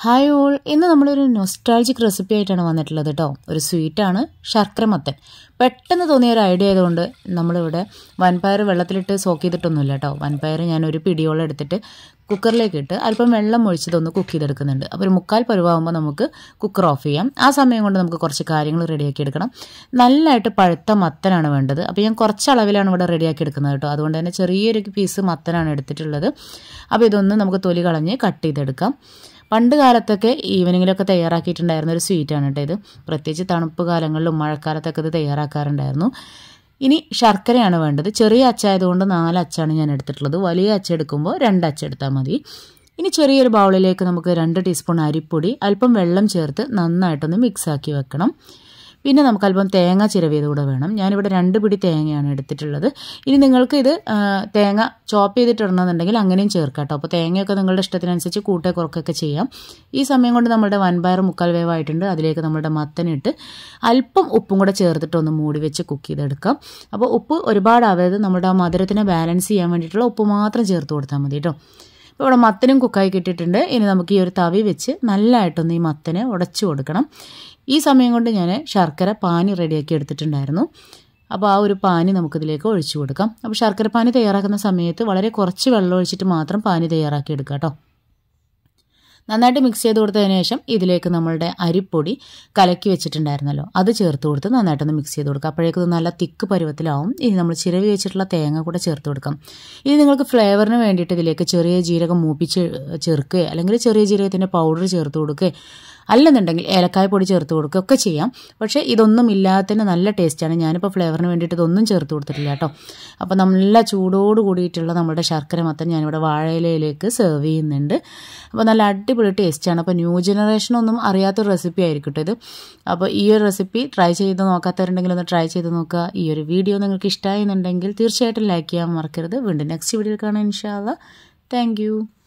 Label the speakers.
Speaker 1: Hi all, ഇന്ന് നമ്മളൊരു nostalgic recipe ആയിട്ടാണ് വന്നിട്ടുള്ളത് കേട്ടോ. ഒരു സ്വീറ്റാണ്, ശർക്കര മത്തൻ. പെട്ടെന്ന് തോന്നിയ ഒരു ഐഡിയ ആയതുകൊണ്ട് നമ്മളിവിടെ വൻപയർ വെള്ളത്തിലിട്ട് സോക്ക് ചെയ്തിട്ടൊന്നുമില്ല കേട്ടോ. വൻപയർ ഞാൻ ഒരു പിടിയോളം എടുത്തിട്ട് കുക്കറിലേക്ക് ഇട്ട് അല്പം വെള്ളം ഒഴിച്ചതൊന്ന് കുക്ക് ചെയ്തെടുക്കുന്നുണ്ട്. അപ്പോൾ ഒരു 3/4 പരുവാകുമ്പോൾ നമുക്ക് കുക്കർ ഓഫ് ചെയ്യാം. ആ സമയം കൊണ്ട് നമുക്ക് കുറച്ച് കാര്യങ്ങൾ റെഡിയാക്കി എടുക്കണം. നല്ലതായിട്ട് പഴുത്ത മത്തനാണ് വേണ്ടത്. അപ്പോൾ ഞാൻ കുറച്ച് അളവിലാണ് ഇവിടെ റെഡിയാക്കി എടുക്കുന്നത് കേട്ടോ. അതുകൊണ്ട് തന്നെ ചെറിയൊരു പീസ് മത്തനാണ് എടുത്തിട്ടുള്ളത്. അപ്പോൾ ഇതൊന്ന് നമുക്ക് തൊലി കളഞ്ഞ് കട്ട് ചെയ്തെടുക്കാം. പണ്ട് കാലത്തൊക്കെ ഈവനിങ്ങിലൊക്കെ തയ്യാറാക്കിയിട്ടുണ്ടായിരുന്ന ഒരു സ്വീറ്റാണ് കേട്ടോ ഇത്. പ്രത്യേകിച്ച് തണുപ്പ് കാലങ്ങളിലും മഴക്കാലത്തൊക്കെ ഇത് തയ്യാറാക്കാറുണ്ടായിരുന്നു. ഇനി ശർക്കരയാണ് വേണ്ടത്. ചെറിയ അച്ചായതുകൊണ്ട് 4 അച്ചാണ് ഞാൻ എടുത്തിട്ടുള്ളത്. വലിയ അച്ച എടുക്കുമ്പോൾ 2 അച്ച എടുത്താൽ മതി. ഇനി ചെറിയൊരു ബൗളിലേക്ക് നമുക്ക് 2 ടീസ്പൂൺ അരിപ്പൊടി, അല്പം വെള്ളം ചേർത്ത് നന്നായിട്ടൊന്ന് മിക്സാക്കി വെക്കണം. പിന്നെ നമുക്ക് അല്പം തേങ്ങ ചിരവിയത് കൂടെ വേണം. ഞാനിവിടെ 2 പിടി തേങ്ങയാണ് എടുത്തിട്ടുള്ളത്. ഇനി നിങ്ങൾക്ക് ഇത് തേങ്ങ ചോപ്പ് ചെയ്തിട്ടിടണമെന്നുണ്ടെങ്കിൽ അങ്ങനെയും ചേർക്കാം കേട്ടോ. അപ്പോൾ തേങ്ങയൊക്കെ നിങ്ങളുടെ ഇഷ്ടത്തിനനുസരിച്ച് കൂട്ടേ കുറക്കൊക്കെ ചെയ്യാം. ഈ സമയം കൊണ്ട് നമ്മുടെ വൻപയർ 3/4 വേവായിട്ടുണ്ട്. അതിലേക്ക് നമ്മുടെ മത്തനിട്ട് അല്പം ഉപ്പും കൂടെ ചേർത്തിട്ട് ഒന്ന് മൂടി വെച്ച് കുക്ക് ചെയ്തെടുക്കാം. അപ്പോൾ ഉപ്പ് ഒരുപാടാവരുത്. നമ്മുടെ ആ മധുരത്തിനെ ബാലൻസ് ചെയ്യാൻ വേണ്ടിയിട്ടുള്ള ഉപ്പ് മാത്രം ചേർത്ത് കൊടുത്താൽ മതി കേട്ടോ. അപ്പോൾ ഇവിടെ മത്തനും കുക്കായി കിട്ടിയിട്ടുണ്ട്. ഇനി നമുക്ക് ഈ ഒരു തവി വെച്ച് നല്ലതായിട്ടൊന്ന് ഈ മത്തനെ ഉടച്ചു കൊടുക്കണം. ഈ സമയം കൊണ്ട് ഞാൻ ശർക്കര പാനി റെഡിയാക്കി എടുത്തിട്ടുണ്ടായിരുന്നു. അപ്പോൾ ആ ഒരു പാനി നമുക്കിതിലേക്ക് ഒഴിച്ചു കൊടുക്കാം. അപ്പോൾ ശർക്കര പാനി തയ്യാറാക്കുന്ന സമയത്ത് വളരെ കുറച്ച് വെള്ളം ഒഴിച്ചിട്ട് മാത്രം പാനി തയ്യാറാക്കി എടുക്കാം കേട്ടോ. നന്നായിട്ട് മിക്സ് ചെയ്ത് കൊടുത്തതിന് ശേഷം ഇതിലേക്ക് നമ്മളുടെ അരിപ്പൊടി കലക്കി വെച്ചിട്ടുണ്ടായിരുന്നല്ലോ, അത് ചേർത്ത് കൊടുത്ത് നന്നായിട്ടൊന്ന് മിക്സ് ചെയ്ത് കൊടുക്കുക. അപ്പോഴേക്കും നല്ല തിക്ക് പരുവത്തിലാവും. ഇനി നമ്മൾ ചിരവി വെച്ചിട്ടുള്ള തേങ്ങ കൂടെ ചേർത്ത് കൊടുക്കാം. ഇനി നിങ്ങൾക്ക് ഫ്ലേവറിന് വേണ്ടിയിട്ട് ഇതിലേക്ക് ചെറിയ ജീരകം മൂപ്പിച്ച് ചേർക്കുകയോ അല്ലെങ്കിൽ ചെറിയ ജീരകത്തിൻ്റെ പൗഡർ ചേർത്ത് കൊടുക്കുകയോ അല്ലെന്നുണ്ടെങ്കിൽ ഏലക്കായ പൊടി ചേർത്ത് കൊടുക്കുകയൊക്കെ ചെയ്യാം. പക്ഷേ ഇതൊന്നും ഇല്ലാത്തതിന് നല്ല ടേസ്റ്റാണ്. ഞാനിപ്പോൾ ഫ്ലേവറിന് വേണ്ടിയിട്ട് ഇതൊന്നും ചേർത്ത് കൊടുത്തിട്ടില്ല കേട്ടോ. അപ്പോൾ നല്ല ചൂടോട് കൂടിയിട്ടുള്ള നമ്മുടെ ശർക്കര മത്തൻ ഞാനിവിടെ വാഴയിലയിലേക്ക് സെർവ് ചെയ്യുന്നുണ്ട്. അപ്പോൾ നല്ല അടിപൊളി ടേസ്റ്റാണ്. അപ്പോൾ ന്യൂ ജനറേഷനൊന്നും അറിയാത്തൊരു റെസിപ്പി ആയിരിക്കും ഇത്. അപ്പോൾ ഈ ഒരു റെസിപ്പി ട്രൈ ചെയ്ത് നോക്കാത്തവരുണ്ടെങ്കിൽ ഒന്ന് ട്രൈ ചെയ്ത് നോക്കുക. ഈ ഒരു വീഡിയോ നിങ്ങൾക്ക് ഇഷ്ടമായെന്നുണ്ടെങ്കിൽ തീർച്ചയായിട്ടും ലൈക്ക് ചെയ്യാൻ മറക്കരുത്. വീണ്ടും നെക്സ്റ്റ് വീഡിയോയിൽ കാണാം ഇൻഷാ അല്ലാഹ്. Thank you.